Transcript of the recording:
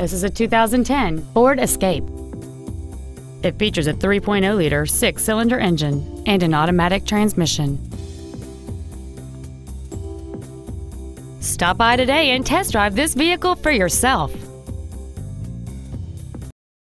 This is a 2010 Ford Escape. It features a 3.0-liter six-cylinder engine and an automatic transmission. Stop by today and test drive this vehicle for yourself.